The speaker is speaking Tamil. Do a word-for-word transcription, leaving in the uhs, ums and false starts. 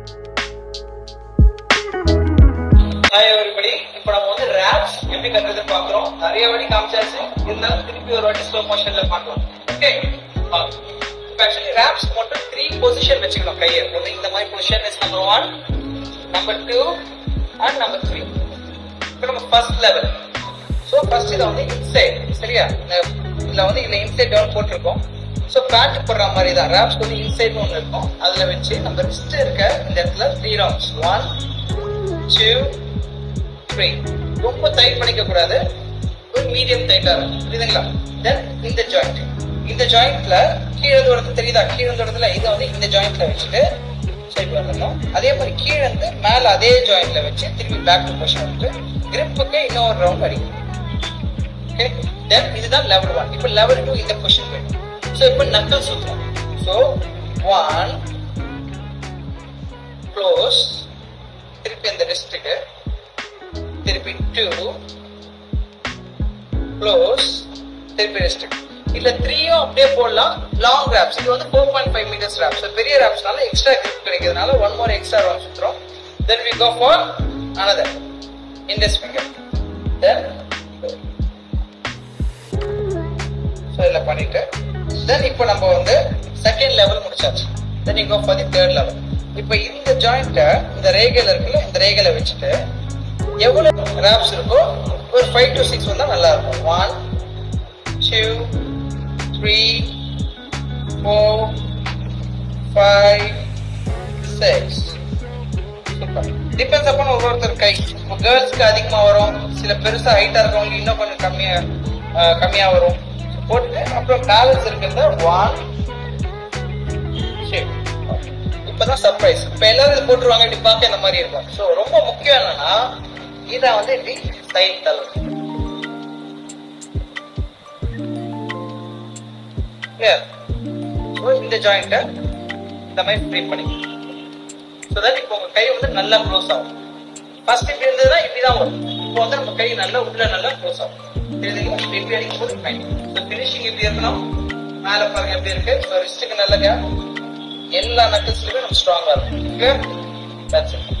Hi everybody. இப்போ நம்ம வந்து raps எப்படி கட்டறது பார்க்கறோம். நிறைய வாட்டி காமிச்சாச்சு. இருந்தாலும் திருப்பி ஒரு வாட்டி ஸ்லோ மோஷன்ல பார்க்கலாம். ஓகே. இப்போ actually raps மட்டும் three position வெச்சுக்கணும் கையை. ஒன்னு இந்த மாதிரி position is number one, number two and number three. இப்போ நம்ம first level. So first இத வந்து inside. சரியா? இதுல வந்து இந்த inside down போட்டுருக்கோம். So pat போடுற மாதிரி தான். raps வந்து inside ஒன்னு இருக்கும். அதுல வெச்சு நம்ம wrist இருக்க இந்த இடத்துல three rounds. one, two, three. ரொம்ப டைட் பண்ணிக்க கூடாது. ஒரு மீடியம் டைட்டா இருக்கும். புரியுதுங்களா? தென் இந்த ஜாயிண்ட். இந்த ஜாயிண்ட்ல கீழ தூரத்துல தெரியுதா? கீழ தூரத்துல இத வந்து இந்த ஜாயிண்ட்ல வச்சுட்டு சைடு வரணும். அதே மாதிரி கீழ இருந்து மேல அதே ஜாயிண்ட்ல வச்சு திருப்பி பேக் டு பொசிஷன் வந்து கிரிப்புக்கு இன்னொரு ரவுண்ட் அடிக்கணும். ஓகே? தென் இதுதான் லெவல் one. இப்போ லெவல் two இந்த பொசிஷன் வேணும். சோ இப்போ நக்கல் சுத்தணும். சோ one க்ளோஸ், திருப்பி இந்த ரிஸ்ட்க்கு, திருப்பி two க்ளோஸ், திருப்பி ரிஸ்ட்க்கு. இல்ல த்ரீயும் அப்படியே போடலாம். லாங் ராப்ஸ் இது வந்து four point five meters wraps. பெரிய ராப்ஸ்னால எக்ஸ்ட்ரா கிரிப் கிடைக்கிறதுனால one more extra round சுத்துறோம். Then we go for another index finger. Then so இத பண்ணிட்டு then இப்போ நம்ம வந்து செகண்ட் லெவல் முடிச்சாச்சு. Then we go for the third level. இப்போ இந்த ஜாயிண்ட இந்த ரேகையில இருக்குல்ல, இந்த ரேகையில வச்சுட்டு எவ்வளவு ராப்ஸ் இருக்கோ ஒரு five to six வந்தா நல்லா இருக்கும். one two three four five six. Super. Depends upon ஒவ்வொருத்தர் கை. கேர்ள்ஸ்க்கு அதிகமா வரும், சில பெருசா ஹைட்டா இருக்கவங்களுக்கு இன்னும் கொஞ்சம் கம்மியா கம்மியா வரும். போட்டு அப்புறம் பேலன்ஸ் இருக்கிறத one two. இப்பதான் சர்ப்ரைஸ். இப்ப எல்லாரும் இது போட்டுருவாங்க, இப்படி பார்க்க இந்த மாதிரி இருக்கும். சோ ரொம்ப முக்கியம் என்னன்னா இத வந்து இப்படி சைட் தள்ளும். இந்த ஜாயிண்ட இந்த மாதிரி ஃப்ரீ பண்ணிக்கணும். சோ தட் இப்போ உங்க கை வந்து நல்லா க்ளோஸ் ஆகும். ஃபர்ஸ்ட் இப்படி இருந்ததுன்னா இப்படிதான் வரும். இப்போ வந்து நம்ம கை நல்லா உள்ள நல்லா க்ளோஸ் ஆகும். தெரியுதுங்களா? இப்படி அடிக்கும் போது ஃபைன். ஸோ ஃபினிஷிங் இப்படி இருக்கணும். மேல பாருங்க எப்படி இருக்கு. ஸோ ரிஸ்ட்டுக்கு நல்ல கேப். எல்லா நக்கல்ஸ்லயுமே நம்ம ஸ்ட்ராங்கா இருக்கும். Okay, that's it.